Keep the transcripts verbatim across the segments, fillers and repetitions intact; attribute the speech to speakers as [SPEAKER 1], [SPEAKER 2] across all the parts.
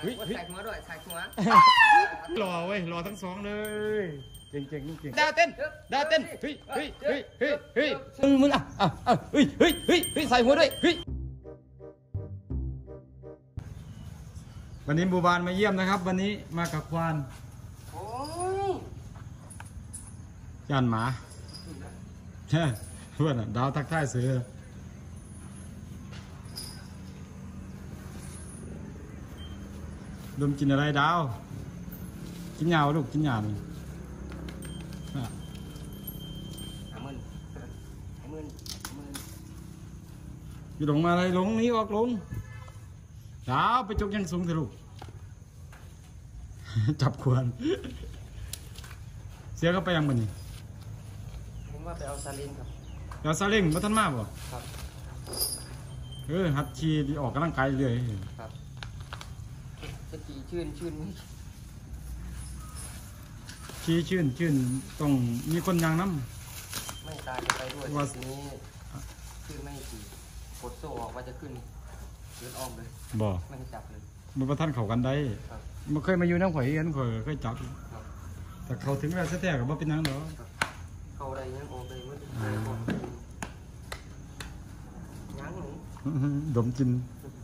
[SPEAKER 1] ใส่หัวด้วยใส่หัว
[SPEAKER 2] รอเว้ยรอทั้งสองเลยเก่งเก่งเก่งดาวเต้นดาวเต้นเฮ้ยเฮ้ยเฮ้ยเฮ้ยเฮ้ยมึงมึงอ่ะอ่ะอ่ะเฮ้ยเฮ้ยเฮ้ยเฮ้ยใส่หัวด้วยเฮ้ยวันนี้บูบานมาเยี่ยมนะครับวันนี้มากับควานยันหมาใช่เพื่อนดาวทักทายเสือดมกินอะไรดาวกินยาวลูกกินยาวนี่อยู่ลงมาอะไรลงนี้ออกลงดาวไปจกยังสูงเถอะลูกจับควรเสียก็ไปยังมันนี่
[SPEAKER 1] ผมว่าไปเอาซาลิงครับ
[SPEAKER 2] เอาซาเล้งมาท่านมากบ่
[SPEAKER 1] ครับ
[SPEAKER 2] เออหัดขี่ดีออกกำลังกายเลย
[SPEAKER 1] ครับจะขี่ชื่นชื่น
[SPEAKER 2] ขี่ชื่นชื่นต้องมีคนยางน้
[SPEAKER 1] ำไม่ตายจะไปด้วยวันนี้ชื่นไม่ขี่กดโซ่ออกว่าจะขึ้นเดินอ้อมเลย
[SPEAKER 2] บ่
[SPEAKER 1] ไม่ให้จับเลย
[SPEAKER 2] มันประทันเขากันได้มันเคยมาอยู่น้ำข่อยเห็นข่อยเคยจับแต่เขาถึงเวลาแท้ๆกับว่าเป็นนังเนาะ
[SPEAKER 1] เขาได้ยังออกเลยมันยังหนู
[SPEAKER 2] ดมกิน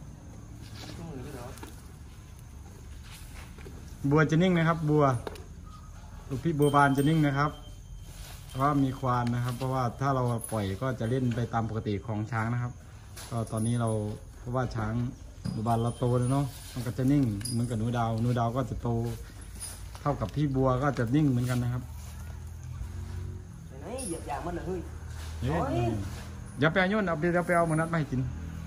[SPEAKER 2] บัวจะนิ่งนะครับบัวลูกพี่บัวบานจะนิ่งนะครับเพราะว่ามีควานนะครับเพราะว่าถ้าเราปล่อยก็จะเล่นไปตามปกติของช้างนะครับก็ตอนนี้เราเพราะว่าช้างบัวบานเราโตแล้วเนาะมันก็จะนิ่งเหมือนกับหนูดาวหนูดาวก็จะโตเท่ากับพี่บัวก็จะนิ่งเหมือนกันนะครับ
[SPEAKER 1] ไหนเหยียบยางมันเลยเฮ้ย
[SPEAKER 2] อย่าไปเอาโยนเอาไปเอาไปเอามันนัดมาให้กิน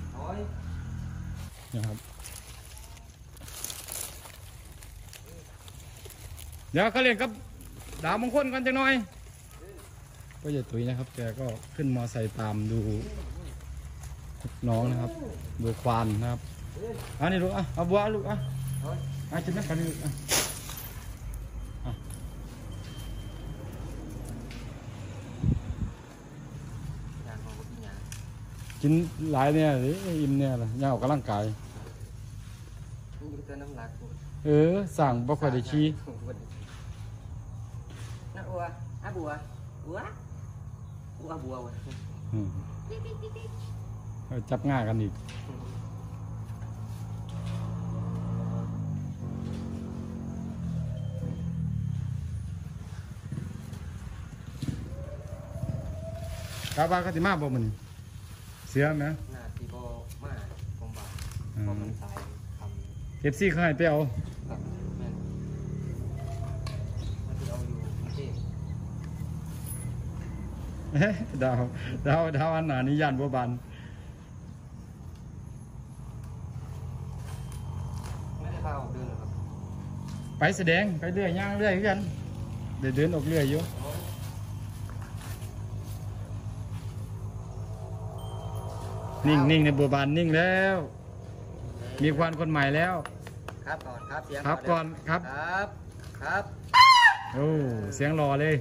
[SPEAKER 2] นะครับเดี๋ยวเขาเรียนกับดาวมงคลกันจังหน่อยก็อย่าตุยนะครับแกก็ขึ้นมอไซค์ตามดูน้องนะครับดูควานนะครับอันนี้ลูกอ่ะเอาบัวลูกอ่ะอ่ะกินนะกันลูกอ่ะกินหลายเนี่ยหรืออิ่มเนี่ยล่ะย่าออกกำลังกายเออสั่งบ่ค่อยได้ชี้
[SPEAKER 1] นักบัวอ่ะบัวบัวบัวบัว
[SPEAKER 2] จับง่ายกันอีกกาบาก็ติมาบ่มันเสียไหม
[SPEAKER 1] หน้าที่บ่มาผมบอกพอมันสายทำ
[SPEAKER 2] เอฟซีเขาให้ไปเอาดาวดาวดาวอันหนานิยานบัวบาน
[SPEAKER 1] ไม่ได้พาออกเดินหรอครับ
[SPEAKER 2] ไปแสดงไปเรื่อยย่างเรื่อยกันเดี๋ยวเดินออกเรื่อยอยู่นิ่งนิ่งในบัวบานนิ่งแล้วมีควานคนใหม่แล้ว
[SPEAKER 1] ครับก่อนครับเสียง
[SPEAKER 2] ครับก่อนครับ
[SPEAKER 1] ครับครับ
[SPEAKER 2] โอ้เสียงรอเลย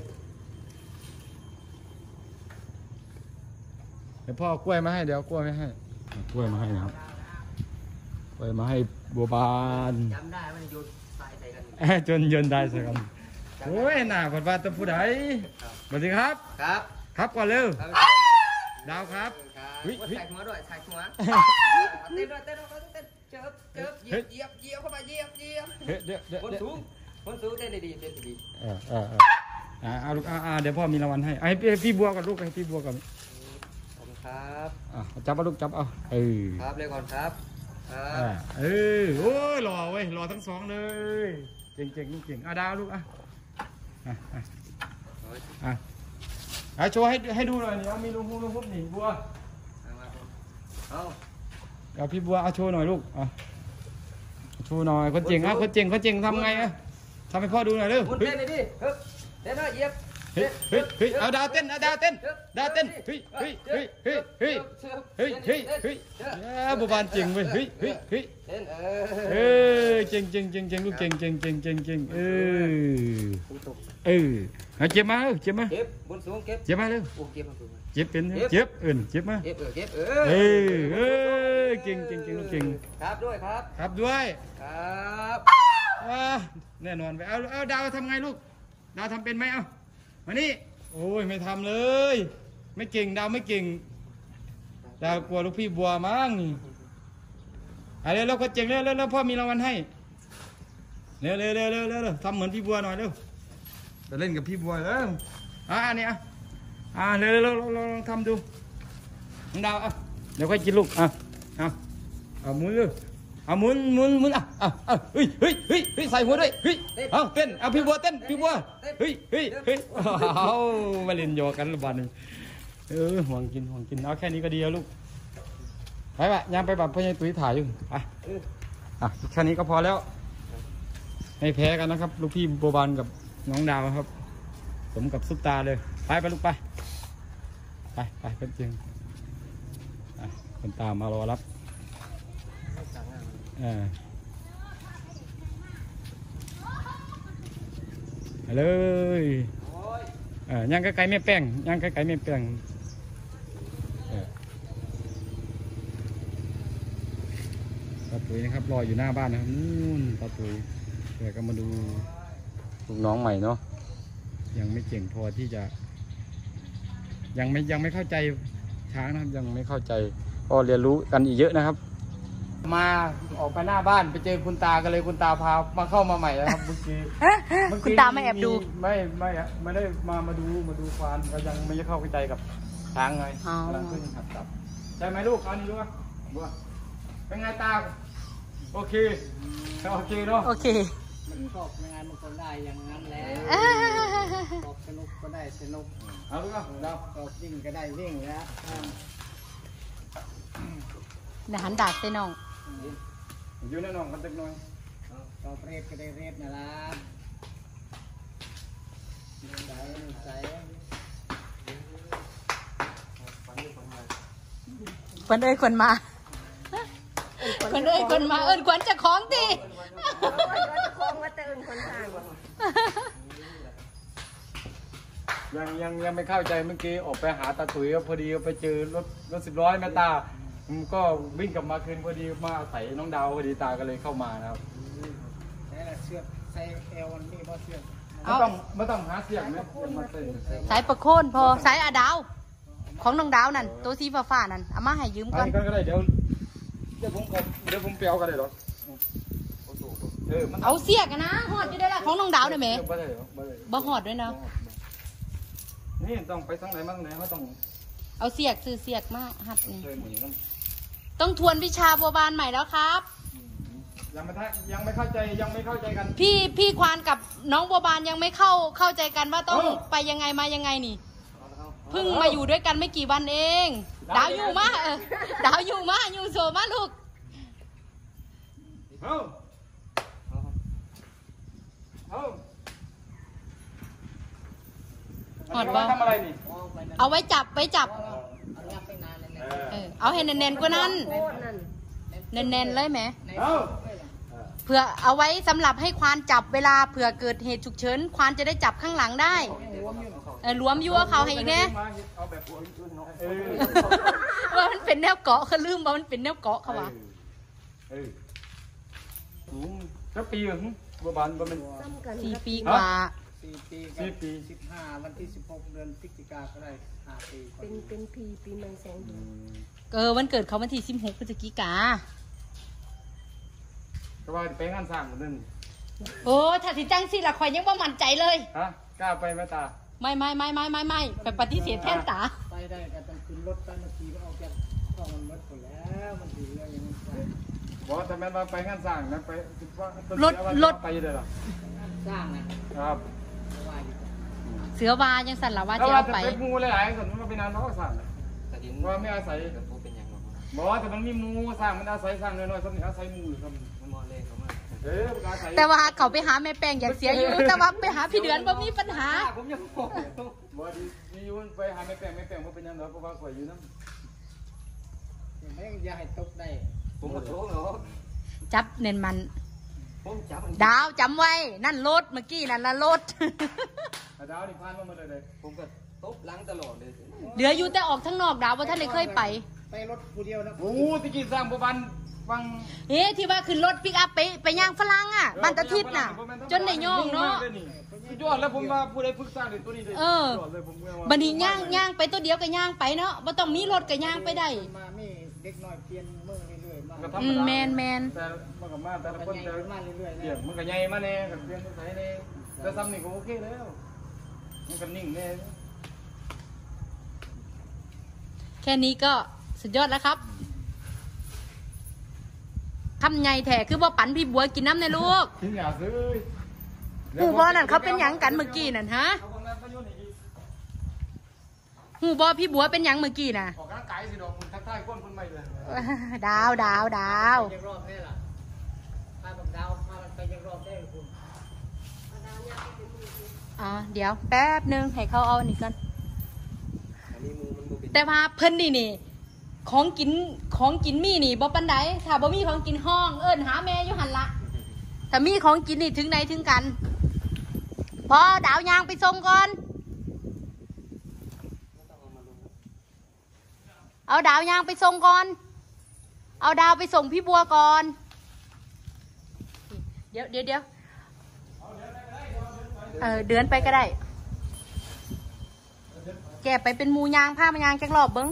[SPEAKER 2] เดี๋ยวพ่อกล้วยมาให้เดี๋ยวกล้วยไม่ให้กล้วยมาให้นะครับกล้วยมาให้บัวบาน
[SPEAKER 1] จำได้มันโยนทรายใส่
[SPEAKER 2] กันจนโยนได้ใส่กันโอ้ยหน้าบัวบานตัวผู้ใดสวัสดีครับ
[SPEAKER 1] ครับ
[SPEAKER 2] ครับก่อนเร็วดาวครับ
[SPEAKER 1] ใส่หัวด้วยใส่หัวเต้นด้วยเต้นด้วยเต้นเจิบเจิบเหยียบเหยียบเหยียบเข้าไปเหยียบเหยียบ
[SPEAKER 2] เดี๋ยวเดี๋ยว
[SPEAKER 1] คนสูงคนสูงเต้นดีเต้นดี
[SPEAKER 2] เออเออเออเอาลูกอ่าเดี๋ยวพ่อมีรางวัลให้ให้พี่บัวกับลูกให้พี่บัวกับ
[SPEAKER 1] ครับ
[SPEAKER 2] อ่ะจับเอาลูกจับเอาเออ
[SPEAKER 1] ครับเลยก่อนครับ
[SPEAKER 2] ครับเออโอ้ยหล่อเว้ยหล่อทั้งสองเลยเก่งเก่งลูกเก่งอ่ะดาวลูกอ่ะอ่ะอ่ะอ่ะอ่ะโชว์ให้ให้ดูหน่อยนี่เอามีลุงลุงลุงพุบนี่บัว
[SPEAKER 1] เอา
[SPEAKER 2] เอาพี่บัวเอาโชว์หน่อยลูกอ่ะโชว์หน่อยคนเจ๋งอ่ะคนเจ๋งคนเจ๋งทำไงอ่ะทำให้พ่อดูหน่อยเร็ว
[SPEAKER 1] เต้นเลยดิเฮ้ยเต้นเลยเหยียบ
[SPEAKER 2] เฮ้ยเฮ้ยเฮ้ยเอาดาวเต้นเอาดาวเต้นดาวเต้นเฮ้ยเฮ้ยเฮ้ยเฮ้ยเฮ้ยเฮ้ยเฮ้ยเฮ้ยบัวบานเจ๋งเว้ยเฮ้ยเฮ้ยเฮ้ยเออเจ๋งเจ๋งเจ๋งเจ๋งลูกเจ๋งเจ๋งเจ๋งเจ๋งเจ๋งเออเออเอาเจ็บมาเจ็บมา
[SPEAKER 1] เจ็บบนสูงเก็บ
[SPEAKER 2] เจ็บมาเร็วเจ็บเป็นเจ็บเอื่นเจ็บมา
[SPEAKER 1] เจ็บเออเจ็บเอ
[SPEAKER 2] อเออเออเก่งเก่งเก่งลูกเก่ง
[SPEAKER 1] ครับด้วยครับ
[SPEAKER 2] ครับด้วย
[SPEAKER 1] ครับ
[SPEAKER 2] ว้าแน่นอนไปเอาเอาดาวทำไงลูกดาวทำเป็นไหมเอามานี่โอ้ยไม่ทำเลย ไม่เก่งดาวไม่เก่งดาวกลัวลูกพี่บัวมั้งนี่อะไรเราก็เจ๋งเร็วเร็วเร็วพ่อมีรางวัลให้เร็วเร็วเร็วเร็วเร็วทำเหมือนพี่บัวหน่อยเร็วจะเล่นกับพี่บัวเร็วอ่านี่อ่ะอ่าเร็วเร็วเร็วลองทำดูน้องดาวอ่ะเดี๋ยวค่อยกินลูกอ่ะอ่ะเอาหมุนเลยเอาหมุนหมุนหมุนอ่ะอ่ะอ่ะเฮ้ยเฮ้ยเฮ้ยเฮ้ยใส่หัวด้วยเฮ้ยเอาเต้นเอาพี่บัวเต้นพี่บัวเฮ้ยเฮ้ยเฮ้ยเอามาเล่นโยกันละบาทนึงเออห่วงกินห่วงกินเอาแค่นี้ก็ดีแล้วลูกไปปะยังไปแบบพ่อใหญ่ตุ้ยถ่ายอยู่ไปอ่ะแค่นี้ก็พอแล้วไม่แพ้กันนะครับลูกพี่บัวบานกับน้องดาวครับสมกับซุปตาเลยไปไปลูกไปไปไปเป็นจริงคนตามมารอรับเออเลยเออย่างไก่ไม่แป้งย่างไก่ไม่แป้งตาตุ๋ยนะครับรออยู่หน้าบ้านนะครับนู่นตาตุ๋ยเดี๋ยวก็มาดูลูกน้องใหม่เนาะยังไม่เก่งพอที่จะยังไม่ยังไม่เข้าใจช้างนะครับยังไม่เข้าใจก็เรียนรู้กันอีกเยอะนะครับมาออกไปหน้าบ้านไปเจอคุณตากันเลยคุณตาพามาเข้ามาใหม่แล้วครับเมื่อกี้
[SPEAKER 3] คุณตาไม่แอบดู
[SPEAKER 2] ไม่ไม่ไม่ได้มามาดูมาดูควานก็ยังไม่เข้าใจกับช้างไงกำลังขึ้นขับกลับใช่ไหมลูกเอานี่ดูว่าบัวเป็นไงตาโอเคโอเคเนาะ
[SPEAKER 3] โอเค
[SPEAKER 1] มันตกยังไงมันก็ได้อย่างนั้นแหละตกสนุกก็ได้สนุก
[SPEAKER 2] เอาลูกเอาเรา
[SPEAKER 1] ตกวิ่งก็ได้วิ่งแล้ว
[SPEAKER 3] เดี๋ยวหันดาบใส่น้อง
[SPEAKER 2] อยู่ในน้องกันเล็กน้อย
[SPEAKER 1] ตกเรียบก็ได้เรียบนะล่ะใส่ใส่
[SPEAKER 3] คนเอ้ยคนมาคนเอ้ยคนมาเอิญขวัญจะคล้องตี
[SPEAKER 4] จะคล้องว่าจะเอิญคนทาง
[SPEAKER 2] ยังยังยังไม่เข้าใจเมื่อกี้ออกไปหาตาตุ๋ยพอดีไปเจอรถรถสิบร้อยแม่ตาก็วิ่งกลับมาคืนพอดีมาใส่น้องดาวพอดีตาก็เลยเข้ามานะครับ
[SPEAKER 1] ใส่เชือกใส่เอวมันนี่เพราะเชือก
[SPEAKER 2] ไม่ต้องไม่ต้องหาเสียงนะ
[SPEAKER 3] สายประโคนพอสายอาดาวของน้องดาวนั่นตัวสีฟ้าๆนั่นเอามาให้ยืมก่อน
[SPEAKER 2] ก็ได้เดี๋ยวเดี๋ยวผมเดี๋ยวผมเปียวกันเลยหรอ
[SPEAKER 3] เอาเสียกันนะหอดอยู่ได้ละของน้องดาวได้ไหมบ่หอดด้วยนะ
[SPEAKER 2] นี่ต้องไปทางไหนมาทางไหนไม่ต้อง
[SPEAKER 3] เอาเสียกซื้อเสียกมาหัดนี่ต้องทวนวิชาบัวบานใหม่แล้วครับ
[SPEAKER 2] ยังไม่ยังไม่เข้าใจยังไม่เข้าใจกัน
[SPEAKER 3] พี่พี่ควานกับน้องบัวบานยังไม่เข้าเข้าใจกันว่าต้องไปยังไงมายังไงนี่เพิ่งมาอยู่ด้วยกันไม่กี่วันเองดาวอยู่มาเออดาวอยู่มาอยู่โซมาลูก
[SPEAKER 2] เอาเอา
[SPEAKER 3] หอดบ่
[SPEAKER 2] ทำอะไรนี่
[SPEAKER 3] เอาไว้จับไว้จับเออเอาให้แน่นๆกว่านั้นแน่นๆเลยไหมเผื่อเอาไว้สำหรับให้ควานจับเวลาเผื่อเกิดเหตุฉุกเฉินควานจะได้จับข้างหลังได้เออรวมยั่วเขาให้อีกแน่ว่ามันเป็นแนวเกาะเขาลืมว่ามันเป็นแนวเกาะเขาวะ
[SPEAKER 2] สักปีหรือบัวบานบัวเป็น
[SPEAKER 3] สี่ปีกว่า
[SPEAKER 1] สี่ปีสี่ปีสิบห้าวันที่สิบหกเดือนพฤศจิกาก็ได้ห้าปี
[SPEAKER 4] เป็นเป็นปีปีใหม่แสงเดือน
[SPEAKER 3] เออวันเกิดเขาวันที่สิบหกพฤศจิกา
[SPEAKER 2] ก็ว่าไปงานสร้างเหมือนนึง
[SPEAKER 3] โอ้ถ้าสิจังสิละคอยยังว่ามั่นใจเลย
[SPEAKER 2] ฮะกล้าไปไหมตา
[SPEAKER 3] ไม่ไม่ไม่ไม่ไม่ไม่ไปปฏิเสธแทนตา
[SPEAKER 1] ไปได้แต่ต้องขึ้นรถตั้งนาทีก็เอาแก้วก็มันมดหมดแล้วมันดีแล้วยังไม่
[SPEAKER 2] บอกว่าทำไมมาไปงานสร้างนะไป
[SPEAKER 3] รถรถ
[SPEAKER 2] ไปเลยหรอ
[SPEAKER 1] สร้างนะครับ
[SPEAKER 3] เสือวายังสั่นละว่าจะเอาไป
[SPEAKER 2] แต่งูหลายๆส่วนมันเป็นนานเขาก็สั่นแต่ดินว่าไม่อาศัยบอกว่าแต่มันมีงูสร้างมันอาศัยสร้างน้อยๆสักนิดอาศัยงูครับมันมอเล่เขามาก
[SPEAKER 3] แต่ว่าเขาไปหาแม่แป้งอยากเสียอยู่แต่ว่าไปหาพี่เดือนบ่มีปัญหา
[SPEAKER 2] ผมยังบอกบอกดีดียุ่นไปหาแม่แป้งแม่แป้งว่าเป็นยังไงเพราะว่าข่อยอยู่นั่น
[SPEAKER 1] ไม่อยากให้ตกได้
[SPEAKER 2] ผมก็โตเนาะ
[SPEAKER 3] จับเน้นมันดาวจำไว้นั่นรถเมื่อกี้นั่นละรถ
[SPEAKER 2] ดาวนี่พานมาเลยเลยผมก็ตบล้างตลอดเลย
[SPEAKER 3] เหลืออยู่แต่ออกทั้งนอกดาวว่าท่านเลยเคยไป
[SPEAKER 1] ไปรถผู้เดียวนะ
[SPEAKER 2] โอ้ตะกี้สร้างบัวบานไปฟัง
[SPEAKER 3] เอ๊ะที่ว่าขึ้นรถปิกอัพไปไปย่างฝรั่งอ่ะบ้านตะทิดน่ะ จนได้ย่องเนาะ
[SPEAKER 2] สุดยอดแล้วผมว่าผู้ใดฝึกสร้างตัวนี้ได้
[SPEAKER 3] เออ
[SPEAKER 2] สุดยอดเลยผมว่า
[SPEAKER 3] บัดนี้ย่างย่างไปตัวเดียวก็ย่างไปเนาะบ่ต้องมีรถก็ย่างไปได้
[SPEAKER 5] มามีเด็กน้อยเปลี่ยนมือเรื่อยๆมา
[SPEAKER 2] ก็ธรร
[SPEAKER 3] อื
[SPEAKER 2] ม
[SPEAKER 3] ม
[SPEAKER 2] ดา
[SPEAKER 3] แมนแมน
[SPEAKER 2] แต่มันก็มาแต่ละคน
[SPEAKER 5] ใหญ่
[SPEAKER 2] แต่
[SPEAKER 5] ขึ้นมาเรื่อยๆ
[SPEAKER 2] เดี๋ยวมันก็ใหญ่มาแน่กับเปลี่ยนตัวไหนแน่แต่ซ้ำนี่ก็โอเคแล้วมันก็นิ่งแน่
[SPEAKER 3] แค่นี้ก็สุดยอดแล้วครับคำใหญ่แท้คือว่าปั่นพี่บัวกินน้ำในลูก
[SPEAKER 2] ทิ้งอย่าซื้อ
[SPEAKER 3] หูบอนั่นเขาเป็นหยังกันเมื่อกี้นั่นฮะ
[SPEAKER 2] เอาคนนั้นไปโยนอีก
[SPEAKER 3] หูบอพี่บัวเป็นหยังเมื่อกี้น่ะ
[SPEAKER 2] ออกกำลังกายสิดอกคุณทักทายคนคนใหม่เลย
[SPEAKER 3] ดาวดาวดาว
[SPEAKER 5] ยังรอบได้ล่ะพาบักดาวพามันไปยังรอบได้คุณ
[SPEAKER 3] อ๋อเดี๋ยวแป๊บหนึงให้เขาเอาอันนี้ก่อน
[SPEAKER 1] อันนี้มูมันมูเป็น
[SPEAKER 3] แต่ว่าเพิ่นนี่นี่ของกินของกินมีนี่บ่ปันใดถ้าบ่มีของกินห้องเอิ้นหาแม่อยู่หันละถ้ามีของกินนี่ถึงไหนถึงกันพอดาวยางไปส่งก่อนเอาดาวยางไปส่งก่อนเอาดาวไปส่งพี่บัวก่อนเดี๋ยวเดี๋ยวเดี๋ยวเออเดือนไปก็ได้แกไปเป็นหมูยางผ้ามายางจักรอบเบิ้ง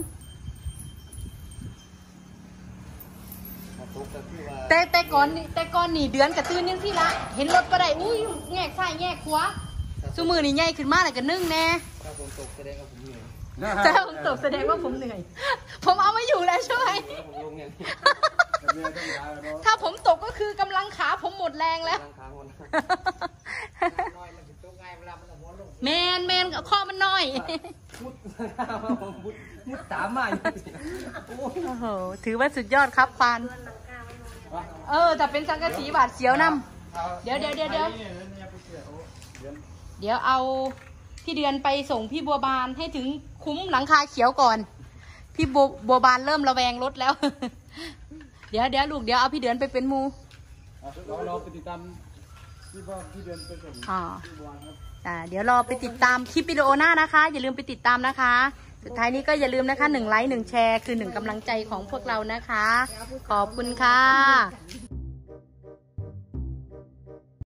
[SPEAKER 1] ทุกก็คือว่า
[SPEAKER 3] แต่แต่ก่อนนี่แต่ก่อนนี่เดือนกระตื้นยังสิละเห็นรถปะได้อุ้ยแงกซ้ายแงกขวาซูมือนี่ใหญ่ขึ้นมาแล้วก็นึ่งแน่
[SPEAKER 1] ถ้าฝนตกแสดงว่าผมเหนื่อย
[SPEAKER 3] แต่ผมตกแสดงว่าผมเหนื่อย ผมเอาไม่อยู่แล้วใช่ไหม
[SPEAKER 1] แล้วผมลงเนี่ย
[SPEAKER 3] ถ้าผมตกก็คือกำลังขาผมหมดแรงแล้ว
[SPEAKER 1] ร่างค้างวัน
[SPEAKER 5] น้อยมันถึงตัวง่ายเวลามันเอาหัวลง
[SPEAKER 3] แมนแมนข้อมันน้อย
[SPEAKER 1] มุดมุดมุดตามมาอยู่โอ้ย
[SPEAKER 3] โอ้โหถือว่าสุดยอดครับปานเออแต่เป็นสังกะสีบาดเสียวนำ เดี๋ยวเดี๋ยวเดี๋ยวเดี๋ยว เดี๋ยวเอาพี่เดือนไปส่งพี่บัวบานให้ถึงคุ้มหลังคาเขียวก่อน พี่บัวบัวบานเริ่มระแวงรถแล้ว เดี๋ยวเดี๋ยวลูกเดี๋ยวเอาพี่เดือนไปเป็นหมู
[SPEAKER 2] เราเราไปติดตามที่บ้านที่เดินไปส่ง
[SPEAKER 3] อ่าอ่าเดี๋ยวรอไปติดตามคลิปวิดีโอหน้านะคะ อย่าลืมไปติดตามนะคะ สุดท้ายนี้ก็อย่าลืมนะคะหนึ่งไลค์หนึ่งแชร์คือหนึ่งกำลังใจของพวกเรานะคะ ขอบคุณค่ะ